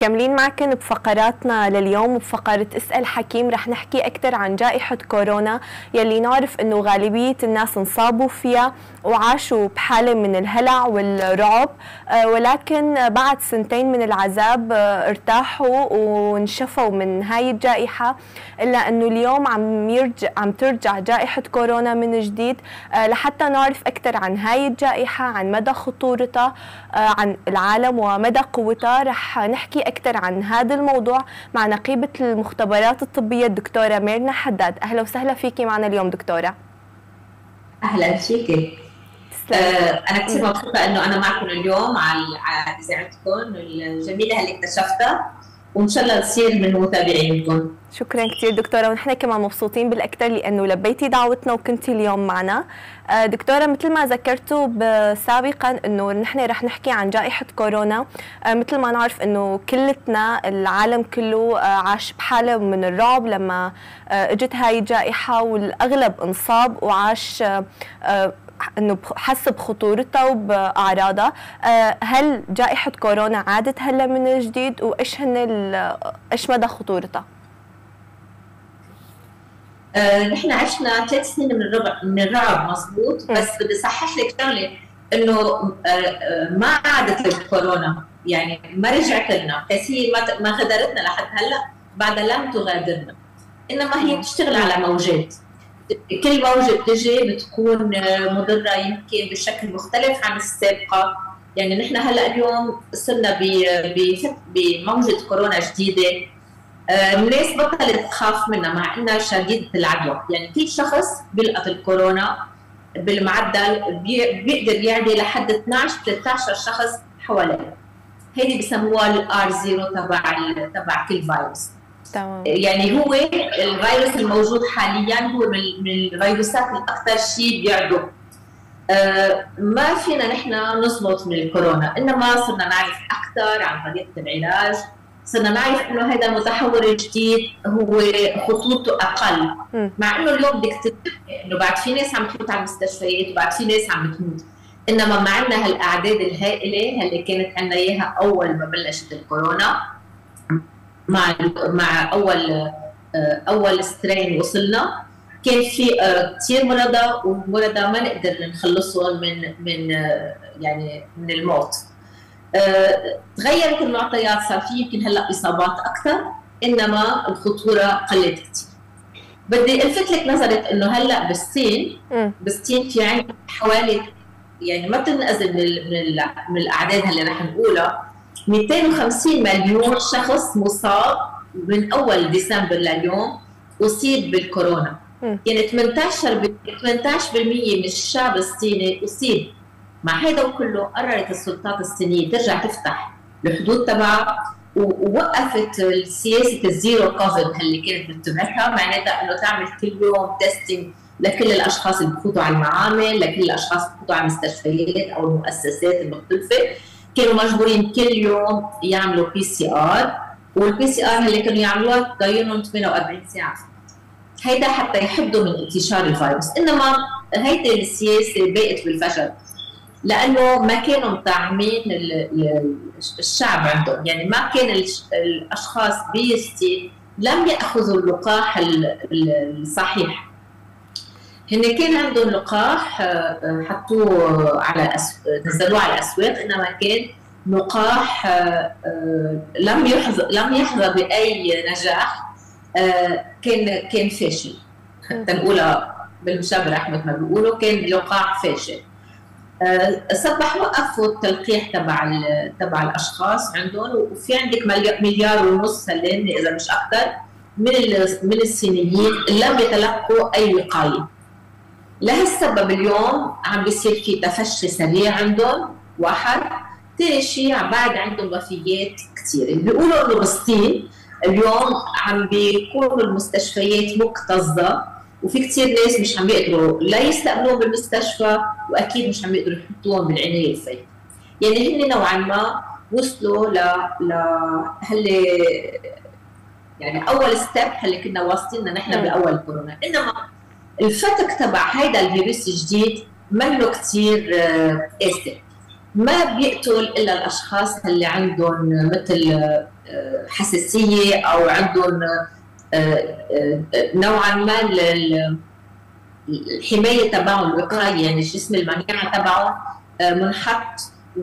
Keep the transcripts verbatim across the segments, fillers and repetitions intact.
مكملين معكم بفقراتنا لليوم، وبفقرة اسأل حكيم رح نحكي أكثر عن جائحة كورونا يلي نعرف أنه غالبية الناس انصابوا فيها وعاشوا بحالة من الهلع والرعب، ولكن بعد سنتين من العذاب ارتاحوا وانشفوا من هاي الجائحة. إلا أنه اليوم عم يرجع عم ترجع جائحة كورونا من جديد. لحتى نعرف أكثر عن هاي الجائحة، عن مدى خطورتها عن العالم ومدى قوتها، رح نحكي أكثر عن هذا الموضوع مع نقيبة المختبرات الطبية الدكتورة ميرنا حداد. أهلا وسهلا فيكي معنا اليوم دكتورة. أهلا فيكي. آه أنا كثير مبسوطة إنه أنا معكم اليوم على على إذاعتكم الجميلة اللي اكتشفتها، وإن شاء الله تصير من متابعينكم. شكرا كثير دكتورة، ونحن كمان مبسوطين بالأكثر لأنه لبيتي دعوتنا وكنتي اليوم معنا. دكتورة، مثل ما ذكرتوا سابقا أنه نحن رح نحكي عن جائحة كورونا. مثل ما نعرف أنه كلتنا العالم كله عاش بحالة من الرعب لما اجت هاي الجائحة، والأغلب انصاب وعاش انه حس بخطورتها وباعراضها. هل جائحة كورونا عادت هلا من جديد، وايش هن ايش مدى خطورتها؟ نحن آه عشنا ثلاث سنين من الرعب من الرعب مضبوط، بس بدي اصحح لك شغله انه آه ما عادت الكورونا، يعني ما رجعت لنا، بس هي ما ما غادرتنا لحد هلا، بعدها لم تغادرنا، انما هي بتشتغل على موجات. كل موجة بتجي بتكون مضرة يمكن بشكل مختلف عن السابقة. يعني نحن هلا اليوم صرنا بموجة كورونا جديدة، الناس بطلت تخاف منها مع انها شديدة العدوى. يعني كل شخص بيلقط الكورونا بالمعدل بيقدر يعدي لحد اثنعش ثلاثة عشر شخص حواليه. هيدي بسموها الار صفر تبع تبع كل فيروس. تمام. يعني هو الفيروس الموجود حاليا هو من الفيروسات الاكثر شيء بيعدو. آه ما فينا نحن نصمت من الكورونا، انما صرنا نعرف اكثر عن طريقه العلاج، صرنا نعرف انه هذا المتحور الجديد هو خطورته اقل، م. مع انه اليوم بدك تتفق انه بعد في ناس عم تموت على المستشفيات وبعد في ناس عم بتموت، انما ما عندنا هالاعداد الهائله اللي كانت عندنا اياها اول ما بلشت الكورونا. مع مع اول اول سترين وصلنا كان في كثير مرضى، ومرضى ما نقدر نخلصهم من من يعني من الموت. تغيرت المعطيات، صار في يمكن هلا اصابات اكثر، انما الخطوره قلت كثير. بدي الفت لك نظرك انه هلا بالصين بالصين في عندنا حوالي، يعني ما بتنقذ من من الاعداد اللي رح نقولها، مئتين وخمسين مليون شخص مصاب من اول ديسمبر لليوم اصيب بالكورونا. م. يعني ثمانية عشر بالمئة من الشعب الصيني اصيب. مع هذا وكله قررت السلطات الصينيه ترجع تفتح الحدود تبعها، ووقفت سياسه الزيرو كوفيد اللي كانت بتتبعها، معناتها انه تعمل كل يوم تيستينج لكل الاشخاص اللي بفوتوا على المعامل، لكل الاشخاص اللي بفوتوا على المستشفيات او المؤسسات المختلفه. كانوا مجبورين كل يوم يعملوا بي سي ار، والبي سي ار اللي كانوا يعملوها تضايقهم ثمانية وأربعين ساعه. هيدا حتى يحدوا من انتشار الفيروس، انما هيدي السياسه باءت بالفشل، لانه ما كانوا مطعمين الشعب عندهم. يعني ما كان الاشخاص بالصين لم ياخذوا اللقاح الصحيح. هن كان عندهم لقاح حطوه على نزلوه على الاسواق، انما كان لقاح لم يحظى لم يحظى باي نجاح، كان كان فاشل، حتى نقولها بالمشابه احمد ما بيقولوا كان لقاح فاشل. صبح وقفوا التلقيح تبع تبع الاشخاص عندهم، وفي عندك مليار ونص هلين اذا مش اكثر من من الصينيين لم يتلقوا اي وقايه. لهالسبب اليوم عم بيصير في تفشي سريع عندهم، واحد. ثاني شيء بعد عندهم وفيات كثيره. بيقولوا انه بالصين اليوم عم بيكونوا المستشفيات مكتظه، وفي كثير ناس مش عم بيقدروا لا يستقبلوهم بالمستشفى، واكيد مش عم يقدروا يحطوهم بالعنايه الفائقه. يعني هن نوعا ما وصلوا ل ل هاللي يعني اول ستيب اللي كنا واصلين نحن باول كورونا. انما الفتك تبع هيدا الفيروس الجديد منه كثير قاسي، ما بيقتل الا الاشخاص اللي عندهم مثل حساسيه او عندهم نوعا ما الحمايه تبعهم الوقايه، يعني الجسم المناعه تبعهم منحط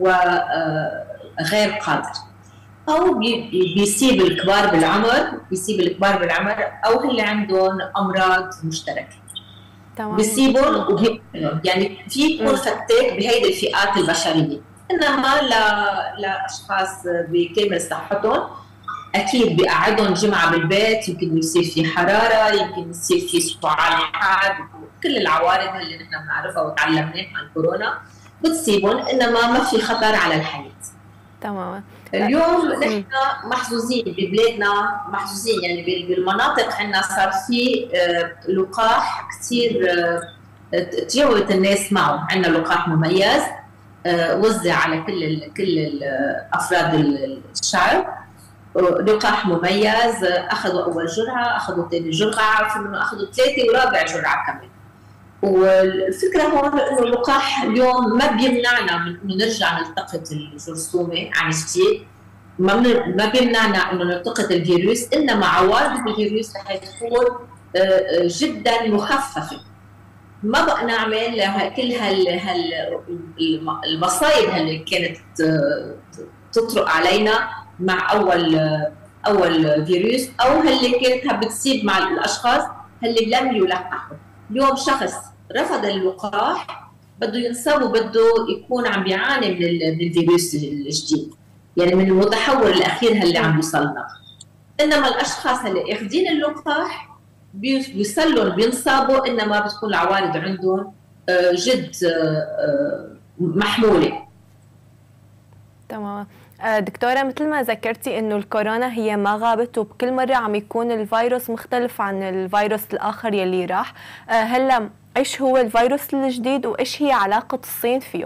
وغير قادر، او بيصيب الكبار بالعمر بيصيب الكبار بالعمر او اللي عندهم امراض مشتركه تمام. بيصيبهم وبيقتلهم، يعني في يكون فتاك بهيدي الفئات البشريه. انما لاشخاص بكامل صحتهم اكيد بيقعدهم جمعه بالبيت، يمكن يصير في حراره، يمكن يصير في سعال حاد، كل العوارض اللي نحن بنعرفها وتعلمناها عن كورونا بتصيبهم، انما ما في خطر على الحياه. تمام. اليوم نحن محظوظين ببلادنا، محظوظين يعني بالمناطق عندنا صار في لقاح كثير تجاوبت الناس معه، عندنا لقاح مميز وزع على كل كل افراد الشعب، لقاح مميز اخذوا اول جرعه، اخذوا ثاني جرعه، ثم اخذوا ثالثه ورابع جرعه كمان. والفكره هون انه اللقاح اليوم ما بيمنعنا من انه نرجع نلتقط الجرثومه عن جديد، ما ما بيمنعنا انه نلتقط الفيروس، انما عوارض الفيروس رح تكون جدا مخففه. ما بقى نعمل كل هال هال المصايب اللي كانت تطرق علينا مع اول اول فيروس، او اللي كانت بتصيب مع الاشخاص اللي لم يلقحوا. اليوم شخص رفض اللقاح بده ينصاب وبده يكون عم بيعاني من الفيروس الجديد، يعني من المتحور الاخير اللي عم يوصلنا. انما الاشخاص اللي اخذين اللقاح بيوصلوا بينصابوا، انما بتكون العوارض عندهم جد محموله. تمام. دكتورة، مثل ما ذكرتي انه الكورونا هي ما غابت، وبكل مرة عم يكون الفيروس مختلف عن الفيروس الاخر يلي راح، هلا ايش هو الفيروس الجديد وايش هي علاقة الصين فيه؟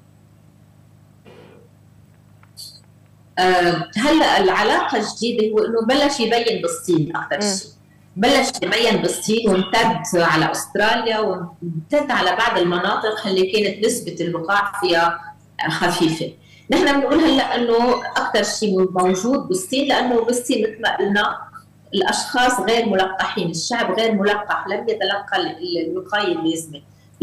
أه هلا العلاقة الجديدة هو انه بلش يبين بالصين اكثر شيء، بلش يبين بالصين وامتد على استراليا وامتد على بعض المناطق اللي كانت نسبة اللقاح فيها خفيفة. نحن بنقول هلا انه اكثر شيء موجود بالصين، لانه بالصين مثل ما قلنا الاشخاص غير ملقحين، الشعب غير ملقح، لم يتلقى الوقايه اللازمه،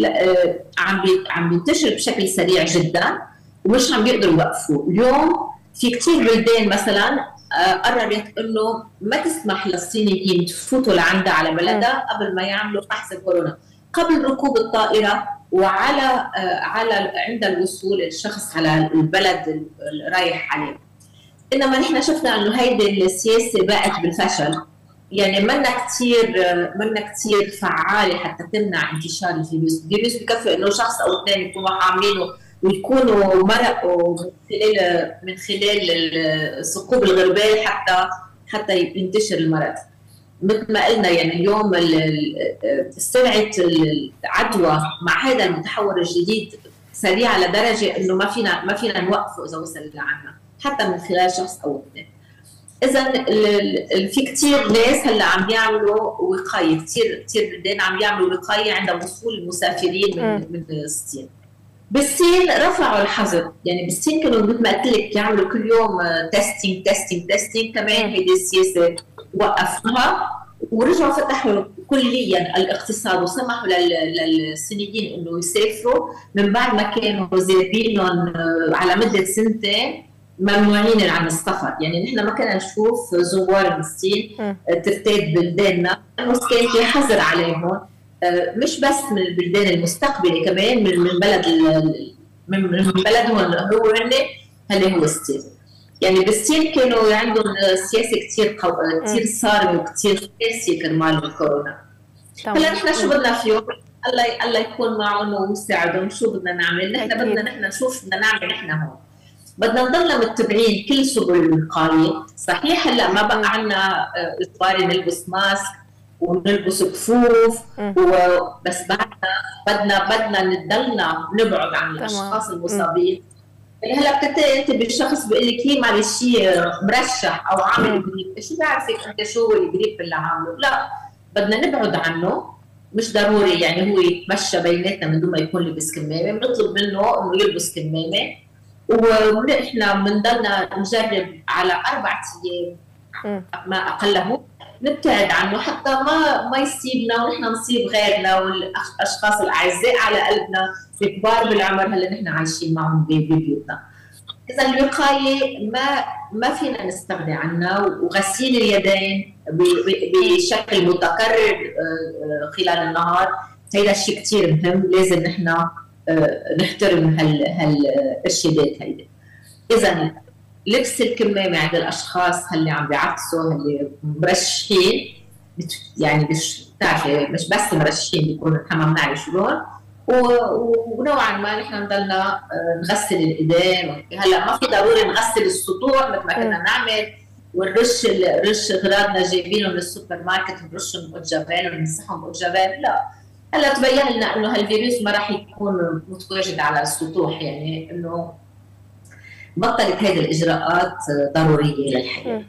عم عم بينتشر بشكل سريع جدا ومش عم بيقدروا يوقفوا. اليوم في كثير بلدان مثلا قررت انه ما تسمح للصينيين تفوتوا لعندها على بلدها قبل ما يعملوا فحص الكورونا، قبل ركوب الطائره وعلى على عند الوصول الشخص على البلد اللي رايح عليه. انما نحن شفنا انه هيدي السياسه باءت بالفشل، يعني منا كثير منا كثير فعاله حتى تمنع انتشار الفيروس، الفيروس بكفي انه شخص او اثنين يكونوا حاملينه ويكونوا مرقوا من خلال من خلال ثقوب الغربال حتى حتى ينتشر المرض. مثل ما قلنا يعني اليوم سرعه العدوى مع هذا المتحور الجديد سريعه لدرجه انه ما فينا ما فينا نوقفه اذا وصل لعنا حتى من خلال شخص او اثنين. اذا في كثير ناس هلا عم يعملوا وقايه، كثير كثير بلدان عم يعملوا وقايه عند وصول المسافرين من من الصين. بالصين رفعوا الحظر، يعني بالصين كانوا مثل ما قلت لك يعملوا كل يوم تيستينج تيستينج تيستينج، كمان هيدي السياسه وقفوها ورجعوا فتحوا كليا الاقتصاد وسمحوا للصينيين انه يسافروا من بعد ما كانوا زابينهم على مده سنتين ممنوعين عن السفر. يعني نحن ما كنا نشوف زوار من الصين ترتاد بلداننا، لانه كان في حظر عليهم مش بس من البلدان المستقبله، كمان من من بلد من بلدهم هو هن اللي هو الصين. يعني بالصين كانوا عندهم سياسه كثير قو... كثير صارمه وكثير قاسيه كرمال الكورونا. هلا نحن شو بدنا فيهم؟ الله الله يكون معهم ويساعدهم. شو بدنا نعمل؟ نحن بدنا نحن نشوف بدنا نعمل نحن هون. بدنا نضلنا متبعين كل سبل الوقايه، صحيح هلا ما بقى عندنا اجباري نلبس ماسك ونلبس كفوف وبس، بعدنا بدنا بدنا نضلنا نبعد عن الاشخاص المصابين. يعني هلا بتتلاقي انت بالشخص بيقول لك هي معلش مرشح او عامل جريب، شو بعرفك انت شو هو الجريب اللي عامله؟ لا، بدنا نبعد عنه، مش ضروري يعني هو يتمشى بيناتنا من دون ما يكون لابس كمامه، بنطلب منه انه يلبس كمامه ونحن بنضلنا نجرب على اربع ايام ما اقله، نبتعد عنه حتى ما ما يصيبنا ونحن نصيب غيرنا والاشخاص الاعزاء على قلبنا الكبار بالعمر هلا نحن عايشين معهم ببيوتنا. اذا الوقايه ما ما فينا نستغني عنها، وغسيل اليدين بشكل متكرر خلال النهار هيدا الشيء كثير مهم، لازم نحن نحترم هال هالارشادات هيدي. اذا لبس الكمامه عند الاشخاص اللي عم بيعطسوا اللي مرشحين، يعني مش بتعرفي مش بس مرشحين بيكونوا الحمام نعرف شلون، ونوعا ما نحن نضلنا نغسل الايدين. هلا ما في ضروري نغسل السطوح مثل ما كنا نعمل ونرش الرش اغراضنا جايبينه من السوبر ماركت نرشهم بأوجافين ونمسحهم بأوجافين، لا. هلا تبين لنا انه هالفيروس ما راح يكون متواجد على السطوح، يعني انه بطلت هذه الاجراءات ضروريه للحياه.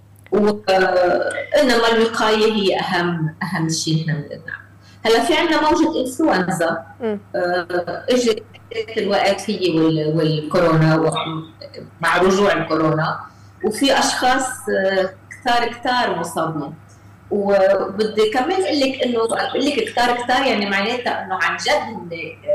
وانما الوقايه هي اهم اهم شيء نحن بنقدر نعمله. هلا في عندنا موجه انفلونزا اجت الوقت هي والكورونا مع رجوع الكورونا، وفي اشخاص كثار كثار مصابين. وبدي كمان اقول لك انه اقول لك كثار كثار يعني معناتها انه عن جد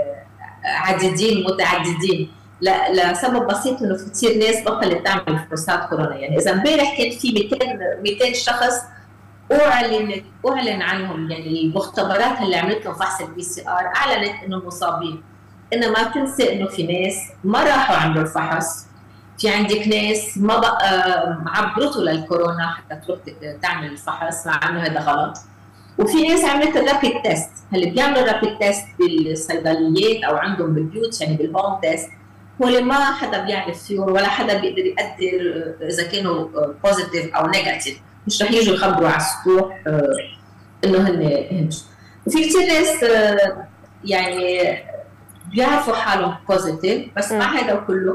عديدين متعددين، لا لسبب بسيط انه في كثير ناس بطلت تعمل فحوصات كورونا. يعني اذا امبارح كان في مئتين مئتين شخص اعلن اعلن عنهم، يعني المختبرات اللي عملت لهم فحص البي سي ار اعلنت انه مصابين. انما تنسى انه في ناس ما راحوا عملوا الفحص، في عندك ناس ما بقى عبرته للكورونا حتى تروح تعمل الفحص مع انه هذا غلط، وفي ناس عملت الرابيد تيست. اللي بيعملوا الرابيد تيست بالصيدليات او عندهم بالبيوت يعني بالهوم تيست، هو ما حدا بيعرف فيهم ولا حدا بيقدر يقدر اذا كانوا بوزيتيف او نيجاتيف، مش رح يجوا يخبروا على السطوح انه هن هن. وفي كثير ناس يعني بيعرفوا حالهم بوزيتيف بس مع هذا كله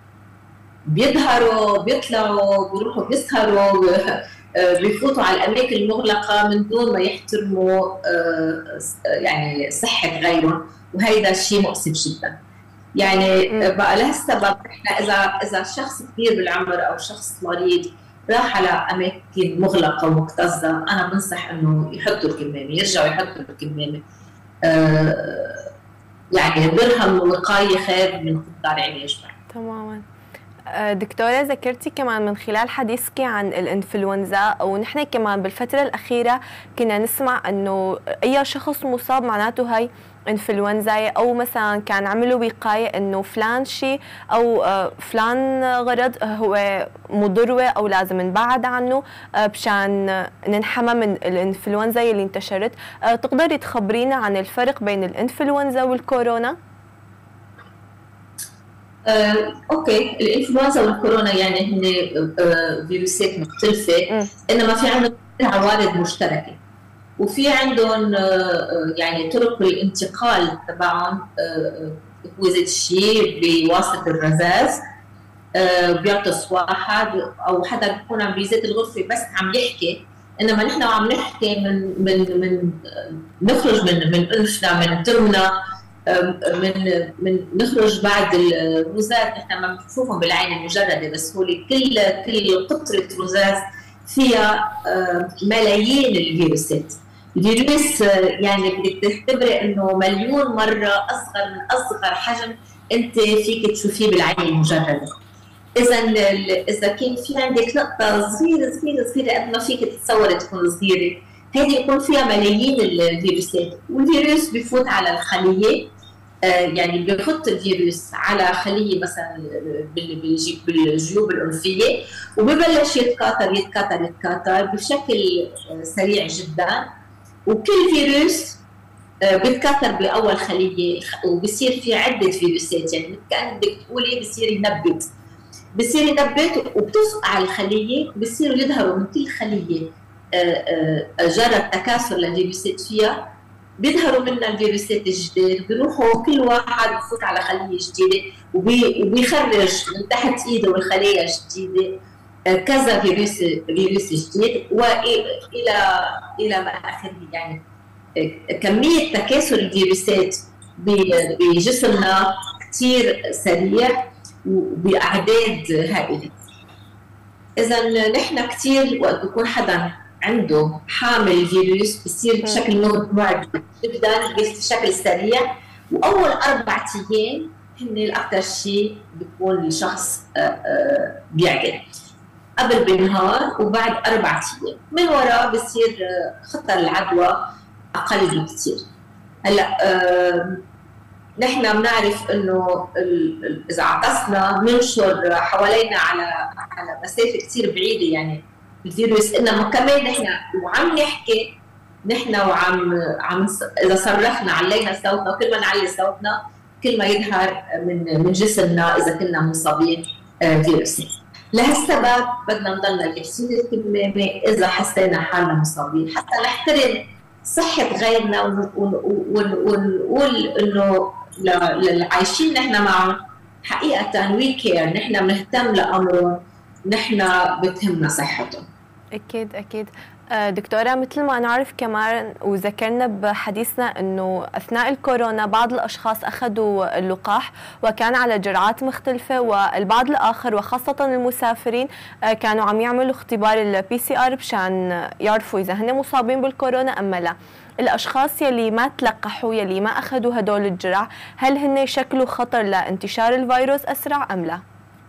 بيظهروا بيطلعوا بيروحوا بيسهروا بيفوتوا على الاماكن المغلقه من دون ما يحترموا يعني صحه غيرهم، وهيدا شيء مؤسف جدا. يعني بقى لهالسبب احنا اذا اذا شخص كبير بالعمر او شخص مريض راح على اماكن مغلقه ومكتظه، انا بنصح انه يحطوا الكمامه، يرجعوا يحطوا الكمامه. آه يعني درهم وقايه خير من قطار علاج. تماما. دكتورة ذكرتي كمان من خلال حديثك عن الانفلونزا، ونحن كمان بالفترة الأخيرة كنا نسمع أنه أي شخص مصاب معناته هاي انفلونزا، أو مثلا كان عملوا وقاية أنه فلان شيء أو فلان غرض هو مضر أو لازم نبعد عنه بشان ننحمى من الانفلونزا اللي انتشرت. تقدري تخبرينا عن الفرق بين الانفلونزا والكورونا؟ آه، اوكي، الانفلونزا والكورونا يعني هن آه، فيروسات مختلفه، م. انما في عندهم عوارض مشتركه، وفي عندهم آه، يعني طرق الانتقال تبعهم آه، هو ذات الشيء بواسطه الرذاذ. آه، بيعطس واحد او حدا بيكون عم بيزيد الغرفه بس عم يحكي، انما نحن عم نحكي من من من نخرج من من انفنا من ترمنا، من من نخرج بعد الرذاذ نحن ما بنشوفهم بالعين المجرده بس هو كل كل قطره رذاذ فيها ملايين الفيروسات. الفيروس يعني بدك تعتبري انه مليون مره اصغر من اصغر حجم انت فيك تشوفيه بالعين المجرده. اذا اذا كان في عندك نقطه صغيره صغيره صغيره قد ما فيك تتصوري تكون صغيره، هذه يكون فيها ملايين الفيروسات، والفيروس بفوت على الخليه، يعني بيحط الفيروس على خليه مثلا بالجيوب الانفيه وببلش يتكاثر يتكاثر يتكاثر بشكل سريع جدا، وكل فيروس بيتكاثر باول خليه وبصير في عده فيروسات، يعني كأنك بدك تقولي بصير ينبت بصير ينبت وبتفقع الخليه، بصيروا يظهروا من كل خليه جرى التكاثر للفيروسات فيها، بيظهروا منها الفيروسات الجديد، بيروحوا كل واحد بفوت على خليه جديده وبيخرج من تحت ايده والخلايا الجديده كذا فيروس فيروس جديد والى الى ما اخره. يعني كميه تكاثر الفيروسات بجسمنا كثير سريع، وباعداد هائله. اذا نحن كثير وقت بكون حدا عنده حامل فيروس بصير بشكل مرعب جدا بشكل سريع، واول اربع ايام هن الاكثر شيء بيكون الشخص بيعدل، قبل بنهار وبعد اربع ايام، من وراء بصير خطر العدوى اقل بكثير. هلا نحن بنعرف انه اذا عطسنا بننشر حوالينا على على مسافه كثير بعيده يعني الفيروس، انما كمان نحن وعم نحكي نحن وعم عم اذا صرخنا علينا صوتنا، وكل ما نعلي صوتنا كل ما يظهر من من جسمنا اذا كنا مصابين فيروس. لهالسبب بدنا نضلنا لابسين الكمامه اذا حسينا حالنا مصابين، حتى نحترم صحه غيرنا ونقول انه للعايشين نحن معهم حقيقه وي كير، نحن بنهتم لامرهم، نحن بتهمنا صحتهم. اكيد اكيد. دكتورة، مثل ما نعرف كمان وذكرنا بحديثنا أنه أثناء الكورونا بعض الأشخاص أخذوا اللقاح وكان على جرعات مختلفة، والبعض الآخر وخاصة المسافرين كانوا عم يعملوا اختبار البي سي آر مشان يعرفوا إذا هن مصابين بالكورونا أم لا. الأشخاص يلي ما تلقحوا يلي ما أخذوا هدول الجرع، هل هن يشكلوا خطر لانتشار الفيروس أسرع أم لا؟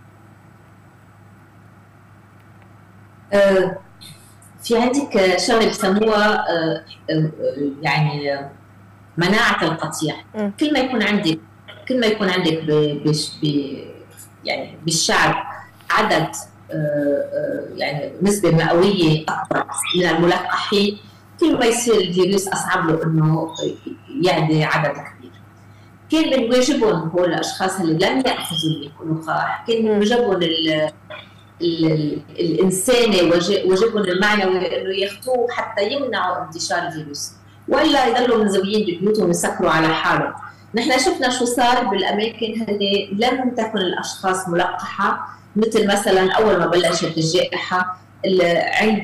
أه في عندك شغله بسموها يعني مناعه القطيع. كل ما يكون عندك كل ما يكون عندك يعني بالشعب عدد يعني نسبه مئويه اكبر من الملقحين، كل ما يصير الفيروس اصعب له انه يعدي عدد كبير. كان من واجبهم هول الاشخاص اللي لم ياخذوا اللقاح، كان من واجبهم الإنساني واجبهم المعنوي انه ياخذوه حتى يمنعوا انتشار الفيروس، ولا يضلوا منزويين ببيوتهم ويسكروا على حالهم. نحن شفنا شو صار بالاماكن اللي لم تكن الاشخاص ملقحه، مثل مثلا اول ما بلشت الجائحه عند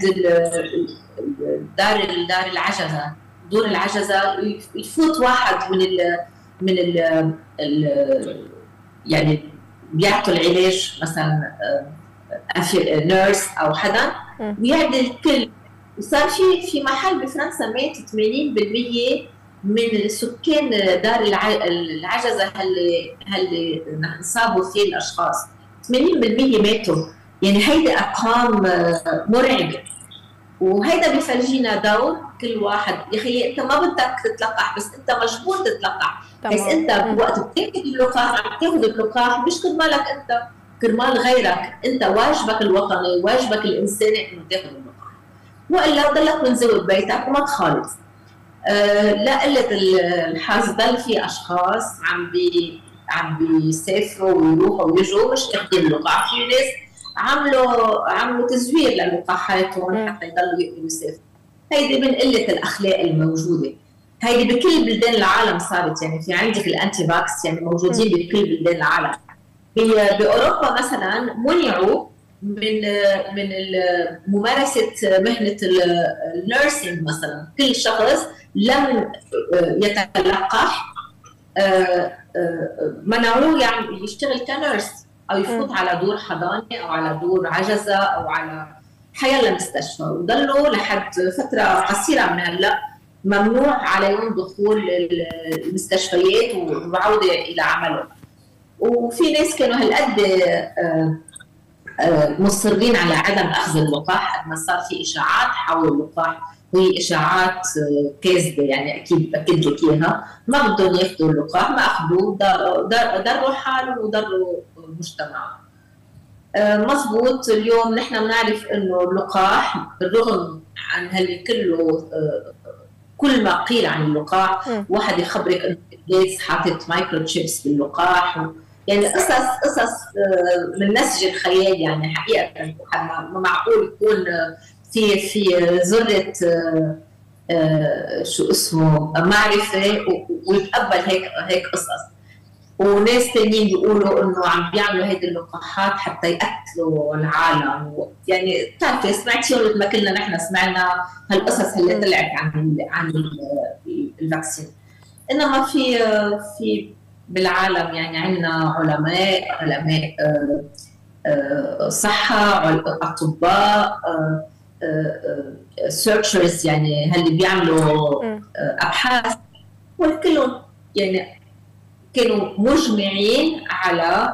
دار دار العجزه، دور العجزه يفوت واحد من ال من ال يعني بيعطوا العلاج مثلا نيرس او حدا ويعدل الكل. وصار في في محل بفرنسا مات ثمانين بالمئة من سكان دار العجزه اللي اللي انصابوا فيه الاشخاص، ثمانين بالمئة ماتوا. يعني هيدي ارقام مرعبه، وهيدا بيفرجينا دور كل واحد. يا اخي انت ما بدك تتلقح بس انت مجبور تتلقح، بس انت وقت بتاخذ اللقاح عم تاخذ اللقاح مش كرمالك انت، كرمال غيرك. انت واجبك الوطني واجبك الانساني انه تاخذ اللقاح، والا ضلك منزوي ببيتك وما تخالف. أه لا قله الحظ ضل في اشخاص عم بي عم بيسافروا ويروحوا ويجوا مش اخذين اللقاح. في ناس عملوا عملوا تزوير للقاحاتهم حتى يضلوا يقدروا يسافروا. هيدي من قله الاخلاق الموجوده. هيدي بكل بلدان العالم صارت، يعني في عندك الانتي باكس يعني موجودين بكل بلدان العالم. باوروبا مثلا منعوا من من ممارسه مهنه النيرسينج مثلا. كل شخص لم يتلقح منعوه يعني يشتغل كنيرس او يفوت على دور حضانه او على دور عجزه او على حيلا مستشفى، وضلوا لحد فتره قصيره من هلا ممنوع عليهم دخول المستشفيات والعوده الى عملهم. وفي ناس كانوا هالقد مصرين على عدم اخذ اللقاح قد ما صار في اشاعات حول اللقاح، وهي اشاعات كاذبه يعني اكيد باكد لك اياها. ما بدهم ياخذوا اللقاح، ما اخذوه، ضروا حالهم وضروا مجتمعهم. مضبوط. اليوم نحن بنعرف انه اللقاح بالرغم عن هاللي كله كل ما قيل عن اللقاح، واحد يخبرك انه جيتس حاطط مايكرو تشيبس باللقاح، يعني قصص قصص من نسج الخيال. يعني حقيقه ما معقول يكون في في ذره شو اسمه معرفه ويتقبل هيك هيك قصص. وناس ثانيين بيقولوا انه عم بيعملوا هيدي اللقاحات حتى يقتلوا العالم. يعني بتعرفي سمعتي مثل ما كلنا نحن سمعنا هالقصص اللي طلعت عن عن الفاكسين. انما في في بالعالم، يعني عندنا علماء علماء صحة، أطباء، سيرشرز يعني اللي بيعملوا أبحاث، وكلهم يعني كانوا مجمعين على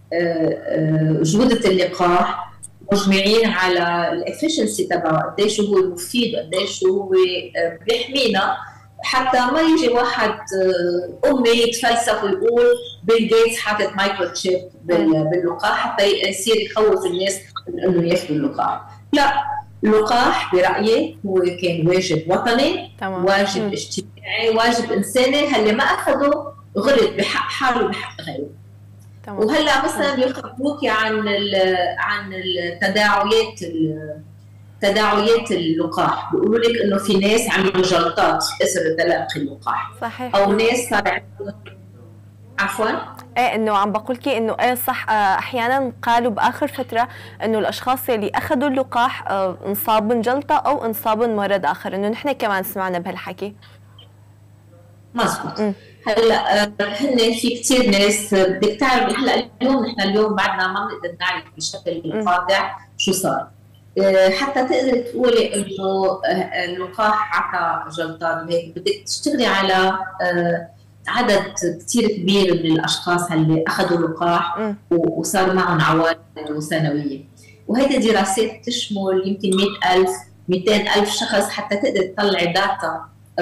جودة اللقاح، مجمعين على الافشنسي تبعه، قديش هو مفيد، قديش هو بيحمينا، حتى ما يجي واحد امي يتفلسف ويقول بيل جيتس حاطط مايكرو تشيب باللقاح حتى يصير يخوف الناس من انه ياخذوا اللقاح. لا، اللقاح برايي هو كان واجب وطني، تمام. واجب م. اجتماعي، واجب انساني، اللي ما اخذه غلط بحق حاله وبحق غيره. تمام. وهلا مثلا بيخبروكي عن عن التداعيات تداعيات اللقاح، بيقولوا لك انه في ناس عملوا جلطات اثر تلقي اللقاح. صحيح. او ناس صار عفوا ايه انه عم بقول لك انه ايه صح، احيانا قالوا باخر فتره انه الاشخاص اللي اخذوا اللقاح انصابوا بجلطه او انصابوا بمرض اخر، انه نحن كمان سمعنا بهالحكي. مزبوط. هلا هن في كثير ناس بدك تعرف، هلا اليوم نحن اليوم بعدنا ما بنقدر نعرف بشكل قاطع شو صار، حتى تقدر تقولي انه اللقاح عطى جلطات وهيك، بدك تشتغلي على عدد كثير كبير من الاشخاص اللي اخذوا اللقاح وصار معهم عوارض سنويه، وهيدي دراسات تشمل يمكن مئة ألف مئتين ألف شخص حتى تقدر تطلعي داتا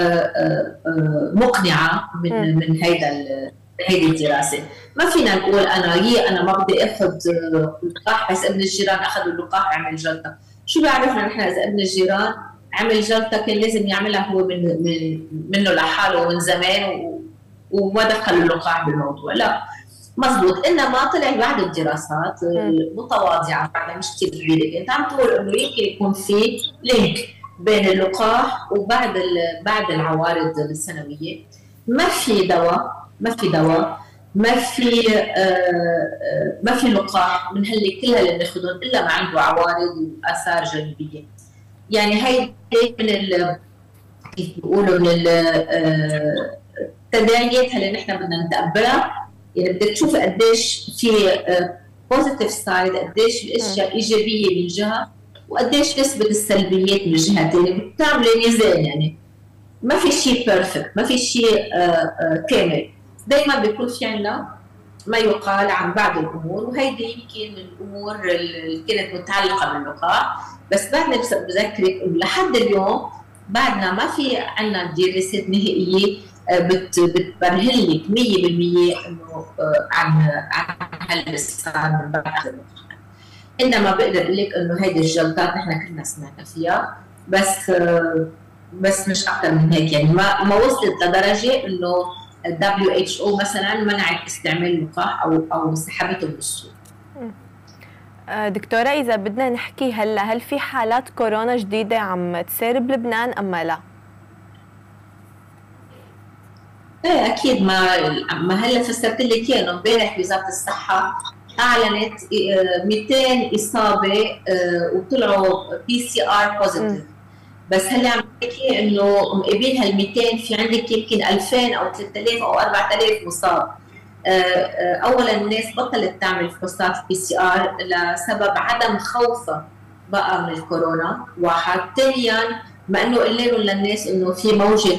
مقنعه من من هيدا هيدي الدراسه. ما فينا نقول انا هي انا ما بدي اخذ اللقاح بس ابن الجيران اخذوا اللقاح عمل جلطه، شو بيعرفنا نحن اذا ابن الجيران عمل جلطه كان لازم يعملها هو من من منه لحاله من زمان وما دخل اللقاح بالموضوع؟ لا، مزبوط. انما طلع بعض الدراسات المتواضعه بعدها مش كثير كبيره كانت عم تقول انه يمكن يكون في لينك بين اللقاح وبعد بعد العوارض السنويه. ما في دواء ما في دواء ما في آه ما في لقاح من هاللي كلها اللي بناخذهم الا ما عنده عوارض واثار جانبيه. يعني هي من كيف بيقولوا من التداعيات اللي نحن بدنا نتقبلها. يعني بدك تشوفي قديش في بوزيتيف سايد، قديش الاشياء ايجابيه من جهه وقديش نسبه السلبيات من جهه ثانيه، بتعملي ميزان. يعني ما في شيء بيرفكت، ما في شيء كامل، دائما بيكون في عندنا ما يقال عن بعض الامور، وهيدي يمكن من الامور اللي كانت متعلقه باللقاح. بس بعدنا بذكرك انه لحد اليوم بعدنا ما في عندنا دراسات نهائيه بتبرهن لك مية بالمية انه عن عن هالصار من بعد اللقاح. انما بقدر اقول لك انه هيدي الجلطات نحن كلنا سمعنا فيها، بس بس مش اكثر من هيك. يعني ما ما وصلت لدرجه انه دبليو إتش أو مثلا منعت استعمال اللقاح او او سحبته من السوق. دكتوره، اذا بدنا نحكي هلا، هل في حالات كورونا جديده عم تصير بلبنان اما لا؟ ايه اكيد. ما ما هلا فسرت لك اياه انه امبارح وزاره الصحه اعلنت مئتين اصابه وطلعوا بي سي ار بوزيتيف. بس هلا عم بحكي انه مقابل هال مئتين في عندك يمكن ألفين او ثلاثة آلاف او أربعة آلاف مصاب. اولا الناس بطلت تعمل فحوصات بي سي ار لسبب عدم خوفها بقى من الكورونا، واحد. ثانيا ما انه قلنا لهم للناس انه في موجه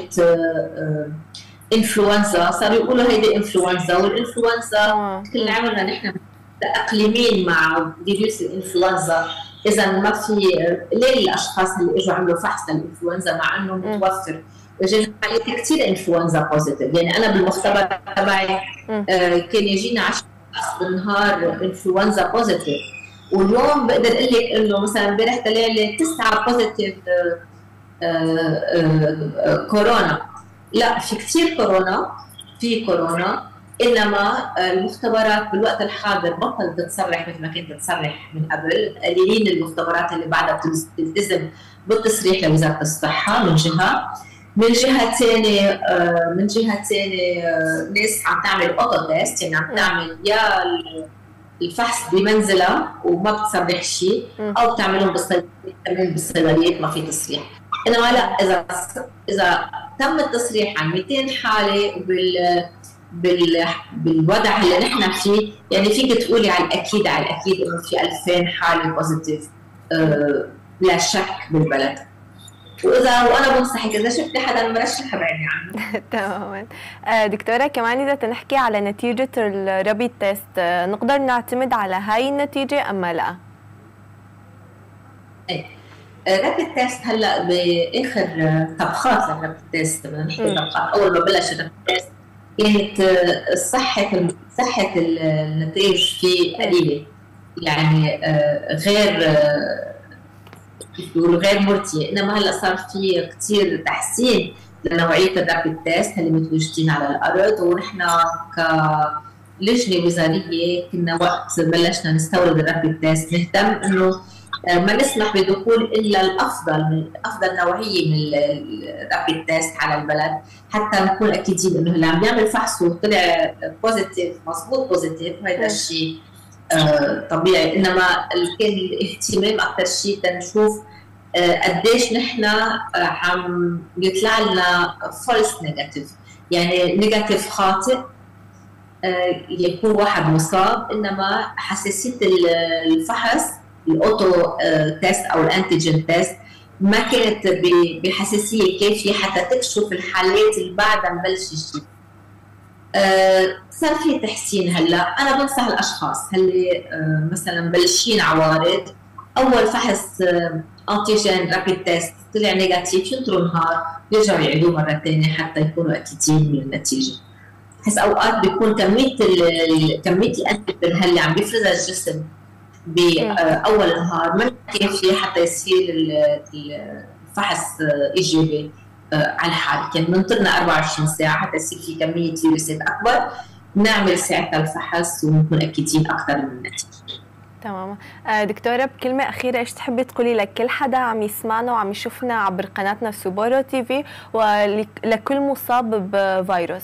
انفلونزا، صاروا يقولوا هيدي انفلونزا، والانفلونزا كل عمرنا نحن متاقلمين مع فيروس الانفلونزا. اذا ما في ليه الاشخاص اللي اجوا عملوا فحص للانفلونزا مع انه متوفر اجى حالات كثير انفلونزا بوزيتيف. يعني انا بالمختبر تبعي آه كان يجينا عشرة بالنهار انفلونزا بوزيتيف، واليوم بقدر اقول لك انه مثلا امبارح طلع لي تسعه بوزيتيف آه آه آه كورونا. لا، في كثير كورونا، في كورونا، انما المختبرات بالوقت الحاضر بطلت تصرح مثل ما كانت تصرح من قبل. قليلين المختبرات اللي بعدها بتلتزم بالتصريح لوزاره الصحه من جهه، من جهه ثانيه من جهه ثانيه ناس عم تعمل اوتو تيست، يعني عم تعمل يا الفحص بمنزلها وما بتصرح شيء، او بتعملهم بالصيدليات بالصيدليات ما في تصريح. انما لا، اذا اذا تم التصريح عن مئتين حاله وبال بال... بالوضع اللي نحن فيه، يعني فيك تقولي على الاكيد على الاكيد انه في ألفين حاله بوزيتيف آه لا شك بالبلد. واذا وانا بنصحك اذا شفتي حدا مرشح ابعدي عنه. تماما. دكتوره كمان اذا تنحكي على نتيجه الرابيد تيست، نقدر نعتمد على هاي النتيجه ام لا؟ ايه الرابيد تيست هلا باخر طبخات الرابيد تيست، بدنا نحكي طبخات، اول ما بلش الرابيد تيست كانت صحه صحه النتائج فيه قليله، يعني غير كيف بيقولوا غير مرضيه، انما هلا صار في كثير تحسين لنوعيه الرابيد تيست اللي متواجدين على الارض، ونحن كلجنه وزاريه كنا وقت بلشنا نستورد الرابيد تيست نهتم انه ما نسمح بدخول الا الافضل من افضل نوعيه من الرابيد تيست على البلد، حتى نكون اكيدين انه اللي عم بيعمل فحص وطلع بوزيتيف مضبوط بوزيتيف هذا الشيء آه طبيعي، انما كان الاهتمام اكثر شيء تنشوف آه قديش نحن آه عم يطلع لنا فولس نيجاتيف، يعني نيجاتيف خاطئ آه يكون واحد مصاب، انما حساسيه الفحص الاوتو آه تيست او الانتيجين تيست ما كانت بحساسيه كافيه حتى تكشف الحالات اللي بعدها مبلش الشيء. آه صار في تحسين هلا، انا بنصح الاشخاص اللي آه مثلا مبلشين عوارض، اول فحص آه انتيجين رابيد تيست طلع نيجاتيف ينطروا نهار يرجعوا يعيدوه مره ثانيه حتى يكونوا اكيدين من النتيجه. بحس اوقات بيكون كميه كميه الانتيجين اللي عم بيفرزها الجسم باول النهار ما كافيه حتى يصير الفحص ايجابي على الحال، كان ننطرنا أربعة وعشرين ساعة حتى يصير في كمية فيروسات أكبر، نعمل ساعتها الفحص ونكون أكيدين أكثر من النتيجة. تمام. دكتورة بكلمة أخيرة إيش تحبي تقولي لكل حدا عم يسمعنا وعم يشوفنا عبر قناتنا سوبورو تي في ولكل مصاب بفيروس؟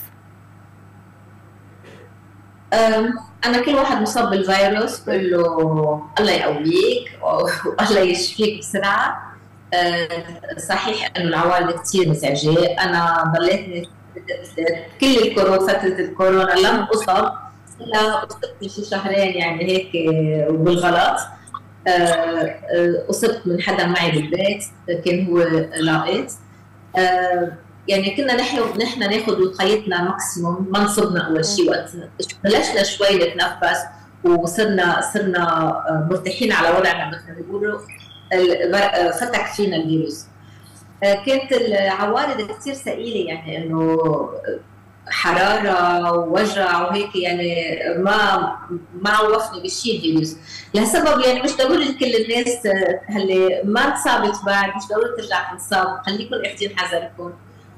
أنا كل واحد مصاب بالفيروس بقول له الله يقويك والله يشفيك بسرعة. أه صحيح انه العوارض كثير مزعجه، انا ضليتني كل الكورونا فتره الكورونا لم اصب الا اصبت شي شهرين يعني هيك وبالغلط. أه أه اصبت من حدا معي بالبيت كان هو لاقط، أه يعني كنا نحن نحن ناخذ وقايتنا ماكسيموم ما نصبنا اول شيء، وقت بلشنا شوي نتنفس وصرنا صرنا مرتاحين على وضعنا مثل ما بيقولوا فتك فينا الفيروس. كانت العوارض كثير ثقيله، يعني انه حراره ووجع وهيك، يعني ما ما عوفني بشيء الفيروس لهالسبب. يعني مش ضروري كل الناس اللي ما انصابت بعد مش ضروري ترجع تنصاب، خليكم اخذين حذركم.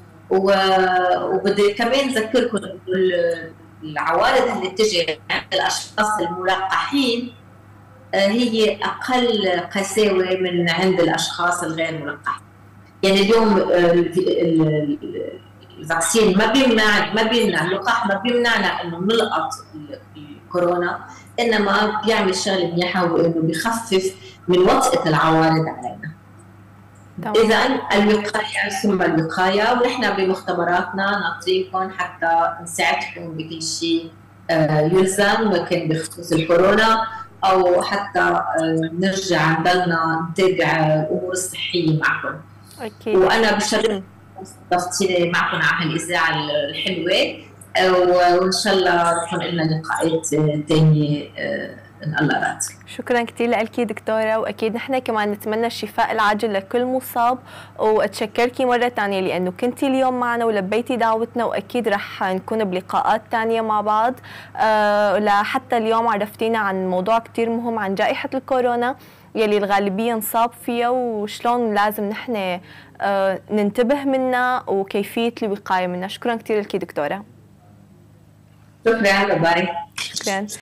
وبدي كمان اذكركم انه العوارض اللي بتجي عند الاشخاص الملقحين هي أقل قساوة من عند الأشخاص الغير ملقحين. يعني اليوم الفاكسين ما بيمنع ما بيمنع اللقاح، ما بيمنعنا إنه نلقط الكورونا، إنما بيعمل شغلة منيحة وإنه بيخفف من وطأة العوارض علينا. إذا الوقاية ثم الوقاية، ونحن بمختبراتنا نعطيكم حتى نساعدكم بكل شيء يلزم كان بخصوص الكورونا، او حتى نرجع نضلنا نتابع الامور الصحيه معكم. اكيد. وانا بشرف استضافتيني معكم على هالاذاعه الحلوه، وان شاء الله يكون لنا لقاءات ثانيه ان الله راد. شكرا كثير لك دكتوره، واكيد نحن كمان نتمنى الشفاء العاجل لكل مصاب، واتشكركي مره ثانيه لانه كنتي اليوم معنا ولبيتي دعوتنا، واكيد رح نكون بلقاءات ثانيه مع بعض. أه لحتى اليوم عرفتينا عن موضوع كثير مهم عن جائحه الكورونا يلي الغالبيه انصاب فيها، وشلون لازم نحن أه ننتبه منها وكيفيه الوقايه منها. شكرا كثير لك دكتوره. شكرا، باي. شكرا.